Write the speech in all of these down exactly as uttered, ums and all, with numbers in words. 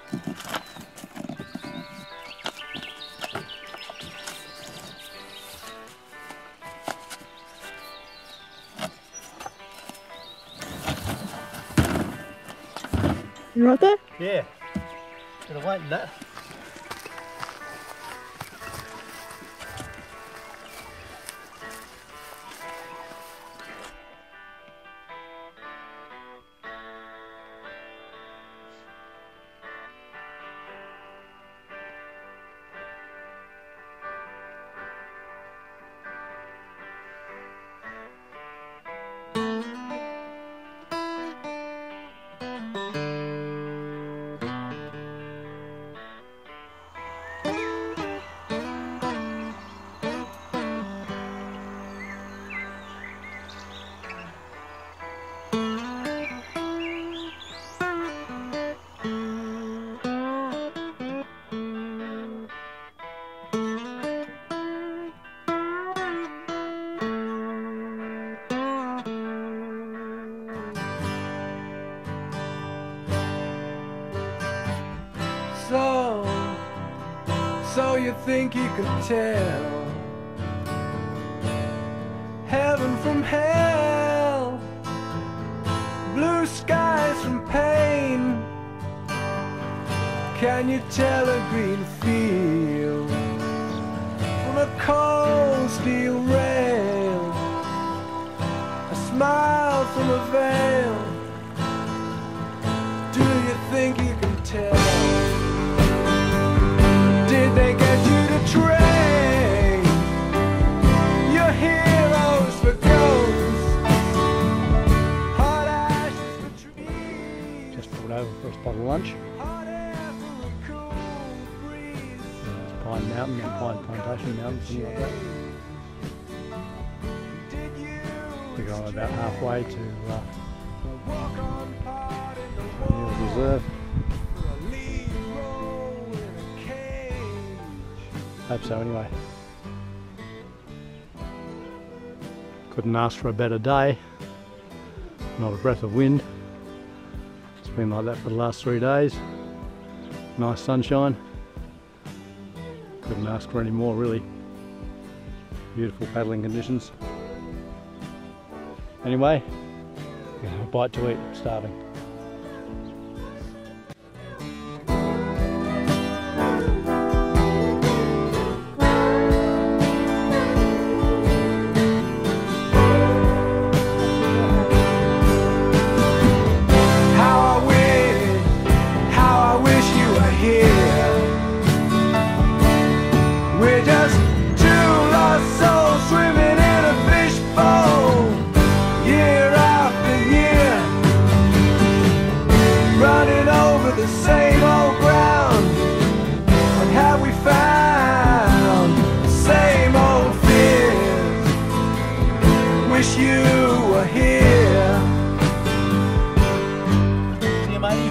You right there? Yeah. Bit of weight in that. So, so you think you can tell heaven from hell, blue skies from pain? Can you tell a green field from a cold steel rail, a smile from a veil? Do you think you can tell? Did they get you to train your heroes for ghosts, hot ashes for trees? Just pulled over for a spot of lunch. Hot air for a cool breeze. It's Pine Mountain and Pine Plantation Mountain, something like that. Did you We're going about halfway to uh, walk on part in the Burrowye Reserve. for a lead role in a cage? Hope so anyway. Couldn't ask for a better day. Not a breath of wind. It's been like that for the last three days. Nice sunshine. Couldn't ask for any more really. Beautiful paddling conditions. Anyway, a bite to eat, I'm starving. We're just two lost souls swimming in a fishbowl, year after year, running over the same old ground. What have we found? The same old fears. Wish you were here. See you, matey.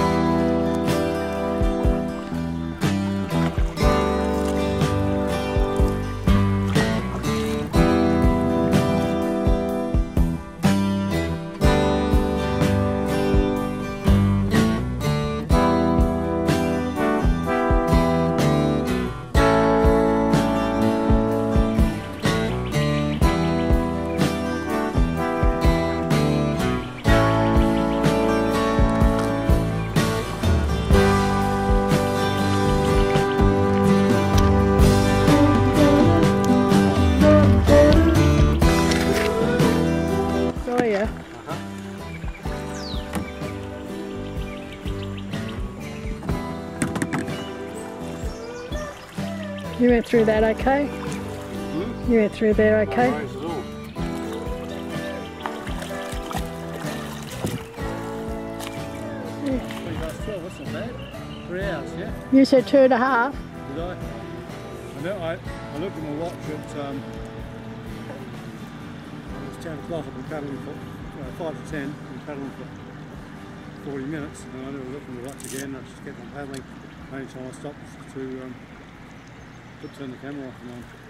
You went through that okay? Hmm? You went through there okay? No worries at all. Yeah. Three past twelve, that's not bad. Three hours, yeah? You said two and a half. Did I? I, know, I, I looked at my watch at um, it was ten o'clock. I've been paddling for uh, five to ten. I've been paddling for forty minutes, and I knew I looked at my watch again. I just kept on paddling. The only time I stopped was to um, put turn the camera off and on.